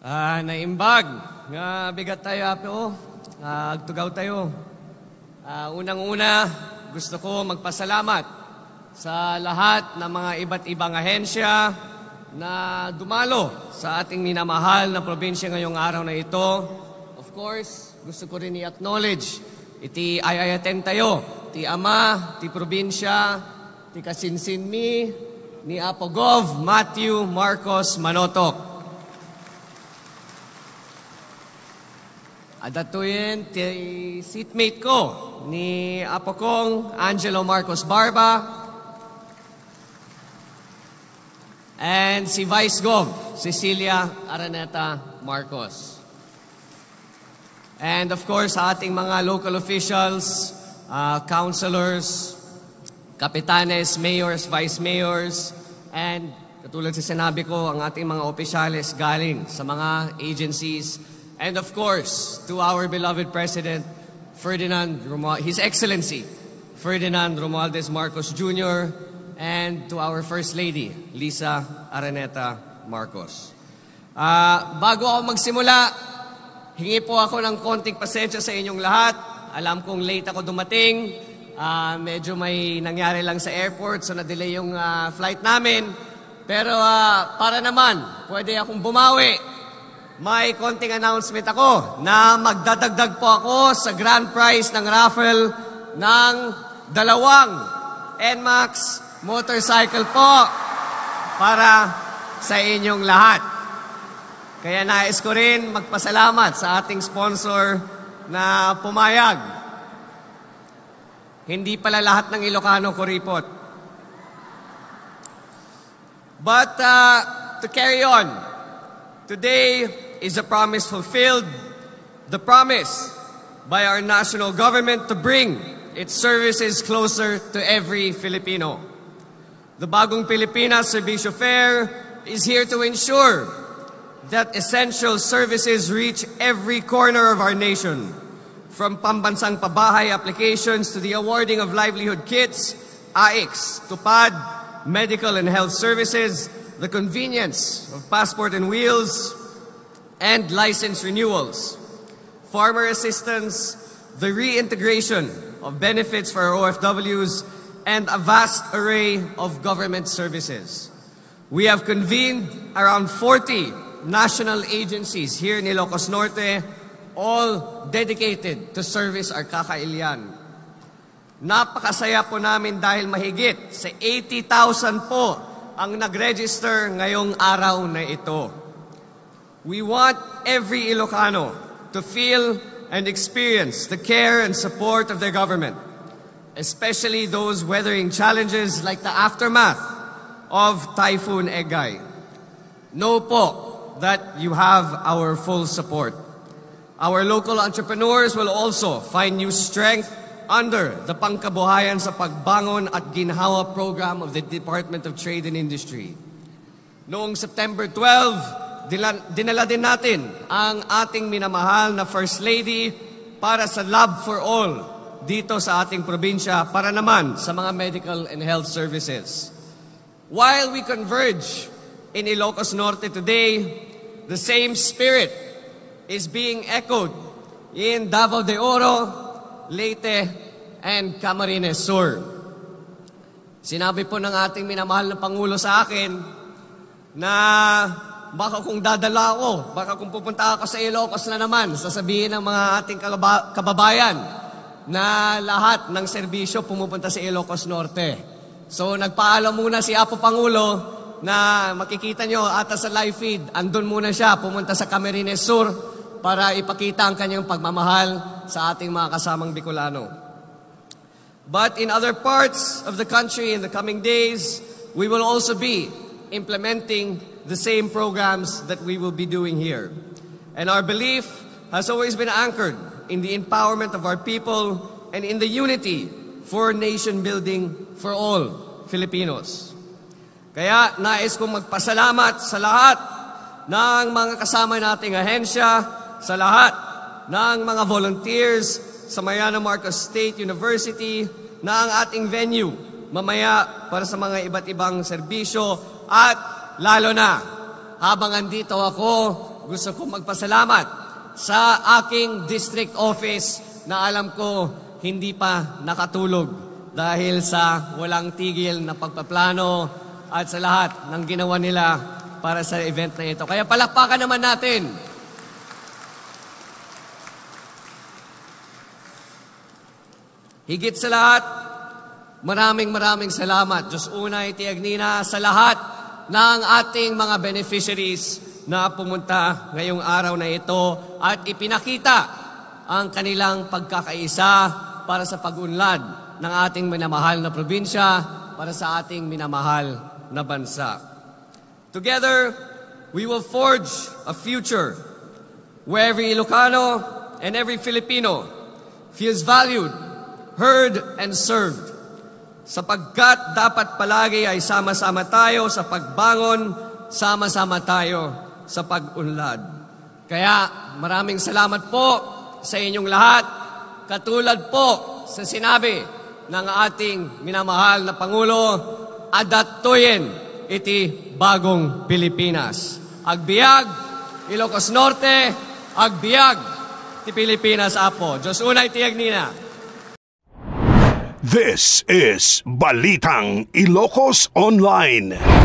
Naimbag nga bigat tayo apo. Agtugaw tayo. Unang-una, gusto ko magpasalamat sa lahat ng mga iba't ibang ahensya na dumalo sa ating minamahal na probinsya ngayong araw na ito. Of course, gusto ko rin i-acknowledge iti ayayaten tayo, ti ama, ti probinsya, ti kasinsinmi, ni Apo Gov. Matthew Marcos Manotok. Adatuyin ti seatmate ko ni Apo Kong Angelo Marcos Barba and si Vice Gov Cecilia Araneta Marcos. And of course, sa ating mga local officials, councilors, kapitanes, mayors, vice mayors, and katulad sa sinabi ko, ang ating mga opisyales galing sa mga agencies. And of course, to our beloved President, His Excellency, Ferdinand Romualdez Marcos Jr., and to our First Lady, Lisa Araneta Marcos. Bago ako magsimula, hingi po ako ng konting pasensya sa inyong lahat. Alam kong late ako dumating. Medyo may nangyari lang sa airport, so na-delay yung flight namin. Pero para naman, pwede akong bumawi. May konting announcement ako na magdadagdag po ako sa grand prize ng raffle ng 2 NMAX motorcycle po para sa inyong lahat. Kaya nais ko rin magpasalamat sa ating sponsor na pumayag. Hindi pala lahat ng Ilocano kuripot. But to carry on, today is a promise fulfilled, the promise by our national government to bring its services closer to every Filipino. The Bagong Pilipinas Servicio Fair is here to ensure that essential services reach every corner of our nation, from pambansang pabahay applications to the awarding of livelihood kits, AICs, TUPAD, medical and health services, the convenience of passport and wheels, and license renewals, farmer assistance, the reintegration of benefits for our OFWs, and a vast array of government services. We have convened around 40 national agencies here in Ilocos Norte, all dedicated to service our kakailian. Napakasaya po namin dahil mahigit sa 80,000 po ang nag-register ngayong araw na ito. We want every Ilocano to feel and experience the care and support of their government, especially those weathering challenges like the aftermath of Typhoon Egay. Know po that you have our full support. Our local entrepreneurs will also find new strength under the Pangkabuhayan sa Pagbangon at Ginhawa program of the Department of Trade and Industry. Noong September 12, dinala din natin ang ating minamahal na First Lady para sa Lab for All dito sa ating probinsya para naman sa mga medical and health services. While we converge in Ilocos Norte today, the same spirit is being echoed in Davao de Oro, Leyte, and Camarines Sur. Sinabi po ng ating minamahal na Pangulo sa akin na baka kung dadala ako, baka kung pupunta ako sa Ilocos na naman, sasabihin ng mga ating kababayan na lahat ng serbisyo pumupunta sa Ilocos Norte. So nagpaalam muna si Apo Pangulo na makikita nyo ata sa live feed, andun muna siya, pumunta sa Camarines Sur para ipakita ang kanyang pagmamahal sa ating mga kasamang Bicolano. But in other parts of the country in the coming days, we will also be implementing the same programs that we will be doing here. And our belief has always been anchored in the empowerment of our people and in the unity for nation building for all Filipinos. Kaya nais kong magpasalamat sa lahat ng mga kasama nating ahensya, sa lahat ng mga volunteers sa Mariano Marcos State University na ang ating venue mamaya para sa mga iba't ibang serbisyo at lalo na habang andito ako gusto kong magpasalamat sa aking district office na alam ko hindi pa nakatulog dahil sa walang tigil na pagpaplano at sa lahat ng ginawa nila para sa event na ito. Kaya palakpakan naman natin. Higit sa lahat, maraming salamat, Diyos Unay Tiagnina, sa lahat ng ating mga beneficiaries na pumunta ngayong araw na ito at ipinakita ang kanilang pagkakaisa para sa pag-unlad ng ating minamahal na probinsya, para sa ating minamahal na bansa. Together, we will forge a future where every Ilocano and every Filipino feels valued, heard, and served. Sapagkat dapat palagi ay sama-sama tayo sa pagbangon, sama-sama tayo sa pag-unlad. Kaya maraming salamat po sa inyong lahat. Katulad po sa sinabi ng ating minamahal na Pangulo, adaptuyin iti bagong Pilipinas. Agbiag, Ilocos Norte, agbiag ti Pilipinas apo. Diyos Unay Tiagnina. This is Balitang Ilocos Online.